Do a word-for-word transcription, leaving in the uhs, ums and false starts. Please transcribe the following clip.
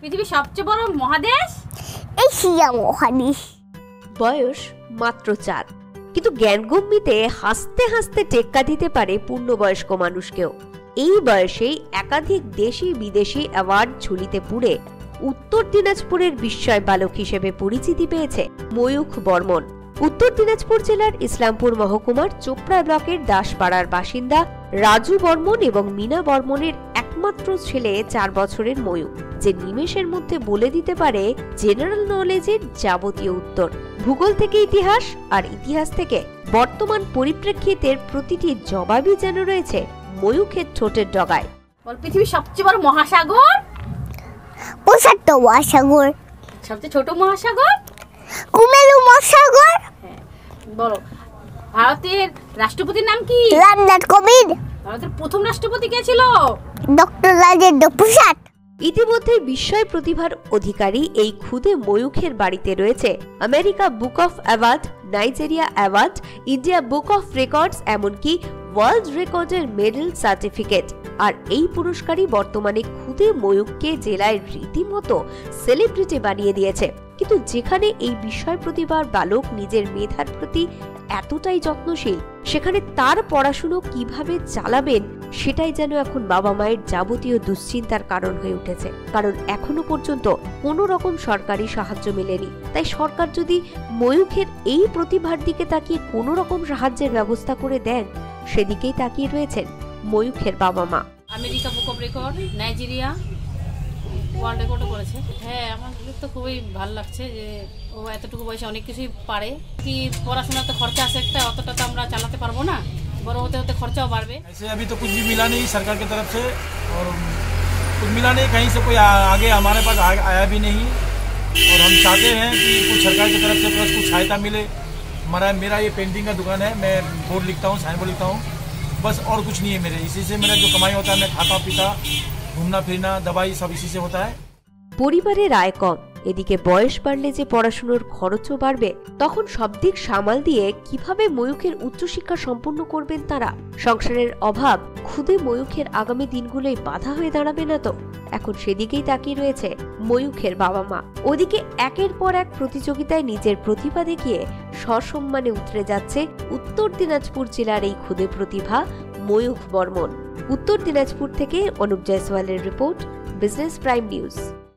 পৃথিবীর সবচেয়ে বড় মহাদেশ এশিয়া মহাদেশ। বয়স মাত্র চার, কিন্তু জ্ঞানগম্যিতে হাসতে হাসতে টেক্কা দিতে পারে পূর্ণবয়স্ক মানুষকেও। এই বয়সেই একাধিক দেশি বিদেশি অ্যাওয়ার্ড ঝুলিতে পুড়ে উত্তর দিনাজপুরের বিস্ময় বালক হিসেবে পরিচিতি পেয়েছে ময়ূখ বর্মন। উত্তর দিনাজপুর জেলার ইসলামপুর মহকুমার চোপড়া ব্লকের দাসপাড়ার বাসিন্দা রাজু বর্মন এবং মিনা বর্মনের একমাত্র ছেলে চার বছরের ময়ূখ, যে নিমেষের মধ্যে বলে দিতে পারে জেনারেল নলেজের যাবতীয় উত্তর। ভূগোল থেকে ইতিহাস আর ইতিহাস থেকে বর্তমান পরিপ্রেক্ষিতের প্রতিটি জবাবই যেন রয়েছে ময়ূখের ঠোঁটের ডগায়। বল পৃথিবীর সবচেয়ে বড় মহাসাগর? প্রশান্ত মহাসাগর। সবচেয়ে ছোট মহাসাগর? কুমেরু মহাসাগর। হ্যাঁ, বলো ভারতের রাষ্ট্রপতির নাম কি? রামনাথ কোবিন্দ। ভারতের প্রথম রাষ্ট্রপতি কে ছিল? ডক্টর রাজেন্দ্র প্রসাদ। ইতিমধ্যে বিস্ময় প্রতিভার অধিকারী এই খুদে ময়ূখের বাড়িতে রয়েছে America book of award, Nigeria award, India book of records, এমনকি ওয়ার্ল্ড রেকর্ডের মেডেল সার্টিফিকেট। আর এই পুরস্কারই বর্তমানে খুদে ময়ূখকে জেলায় রীতিমতো সেলিব্রিটি বানিয়ে দিয়েছে। কিন্তু যেখানে এই বিস্ময় প্রতিভার বালক নিজের মেধার প্রতি এতটাই যত্নশীল, সেখানে তার পড়াশুনো কিভাবে চালাবেন সেটাই যেন এখন বাবা মায়ের যাবতীয় দুশ্চিন্তার কারণ হয়ে উঠেছে। কারণ এখনো পর্যন্ত কোনো রকম সরকারি সাহায্য মেলেনি। তাই সরকার যদি ময়ূখের এই প্রতিভার দিকে তাকিয়ে কোনো রকম সাহায্যের ব্যবস্থা করে দেন, সেদিকেই তাকিয়ে রয়েছেন ময়ূখের বাবা মা। America book of record, Nigeria world রেকর্ডও করেছে। হ্যাঁ, আমার তো খুবই ভালো লাগছে যে ও এতটুকু বয়সে অনেক কিছুই পারে। কি পড়াশোনার তো খরচা আছে একটা, অতটা তো আমরা চালাতে পারবো না, বড় হতে হতে খরচাও বাড়বে। ऐसे अभी तो कुछ भी मिला नहीं सरकार की तरफ से, और कुछ मिला नहीं, कहीं से कोई आगे हमारे पास आया भी नहीं, और हम चाहते हैं कि कुछ सरकार की तरफ से कुछ सहायता मिले। हमारा मेरा ये पेंटिंग का दुकान है, मैं बोर्ड लिखता हूँ, साइन बोर्ड लिखता हूँ, बस और कुछ नहीं है मेरे। इसी से मेरा जो कमाई होता है, मैं खाता पीता, घूमना फिरना, दवाई सब इसी से होता है। পরিবারের আয় কম, এদিকে বয়স বাড়লে যে পড়াশোনার খরচও বাড়বে, তখন সব দিক সামাল দিয়ে কিভাবে ময়ূখের উচ্চশিক্ষা সম্পন্ন করবেন তারা? সংসারের অভাব খুদে ময়ূখের আগামী দিনগুলোই বাধা হয়ে দাঁড়াবে না তো? এখন সেদিকেই তাকিয়ে রয়েছে ময়ূখের বাবা মা। ওদিকে একের পর এক প্রতিযোগিতায় নিজের প্রতিভা দেখিয়ে সসম্মানে উতরে যাচ্ছে উত্তর দিনাজপুর জেলার এই খুদে প্রতিভা ময়ূখ বর্মন। উত্তর দিনাজপুর থেকে অনুপ জয়সওয়ালের রিপোর্ট, বিজনেস প্রাইম নিউজ।